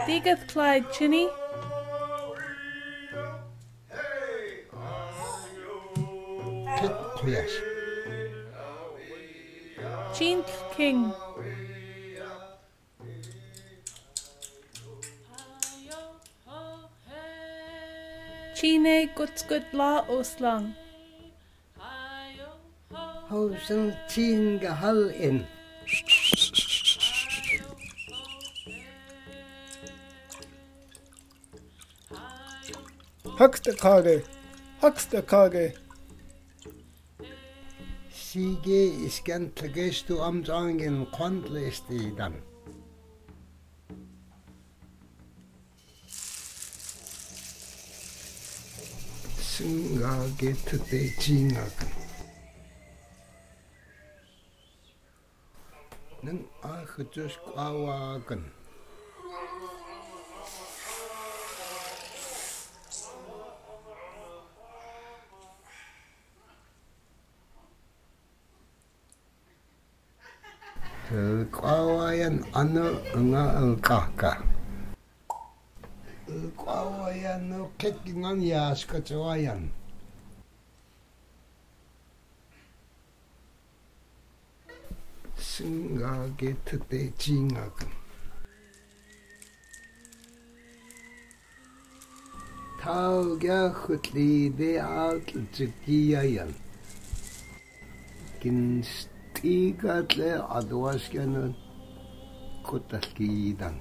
Kiidk'yaas Chinny. Kiidk'yaas. Xaad Kil. Chine Gutskut La Oslang. Hausen tien gehal in. Hakste kage. Sige iskan tlagestu amsangen kwantlesti dan. Singa getute jingakan. Nang akhtus kwawakan. Kwawayan ano nga alkaka. Kwawayan no kekingan yas kacawayan. Singa getute jingakan. Tau gya khutli de alt jikiyayan. Kiidk'yaas adwaskyanan kutalkidan.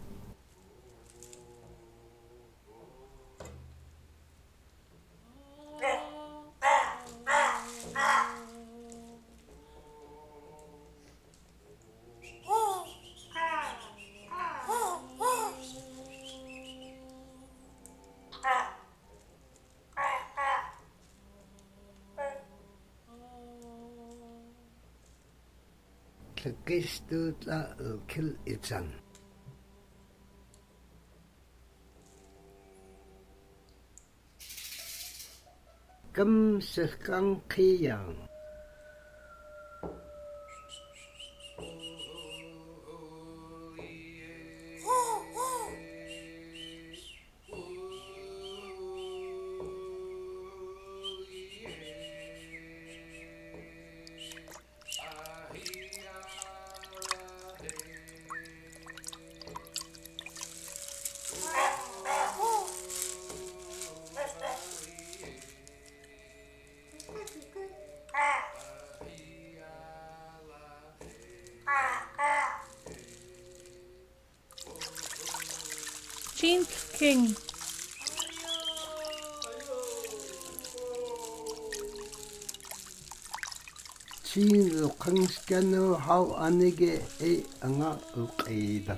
Xaad Kil itsan. Kam sekang kiyang. Xaad Kil. Chin lukangskano how anige anga uqaidan.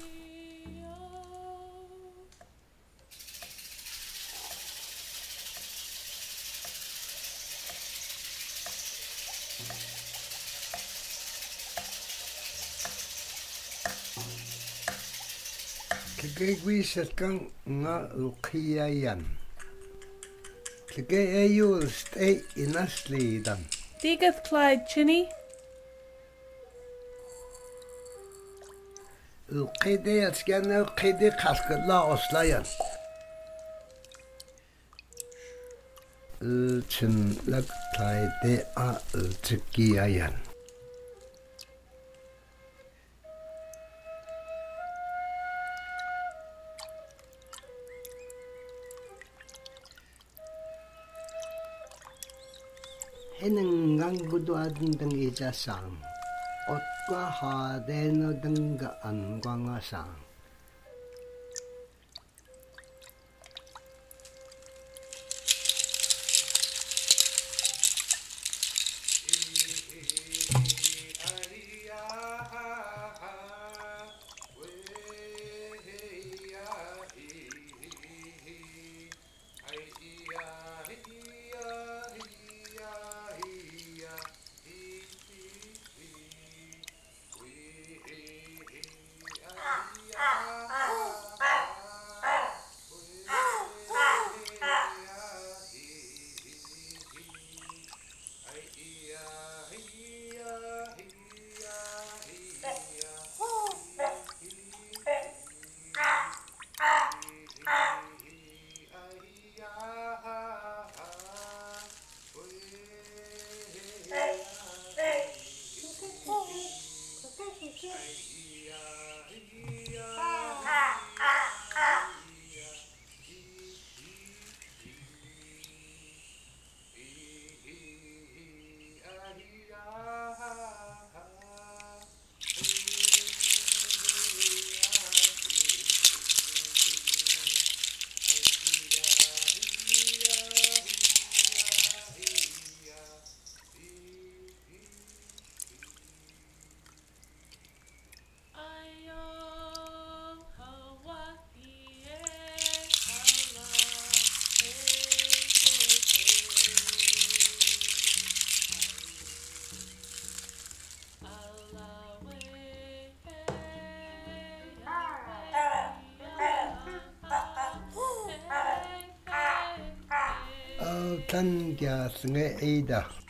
Kagagwi sekang nga uqiyayan. Kagay ayul stay inaslidan. Kiidk'yaas Chinny. Uqide yaskano uqide qalqla oslayan. Chin lak tlaide a jikiyayan. Hinangang guduadin dang ijasang. Otka hadeno danggaan kwangasang. Kiidk'yaas Haida.